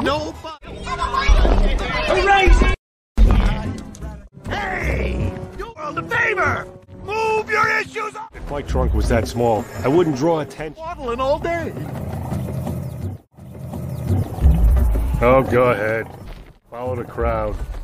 Nobody. Crazy! Hey! Do world a favor! Move your issues up! If my trunk was that small, I wouldn't draw attention. Waddling all day. Oh, go ahead. Follow the crowd.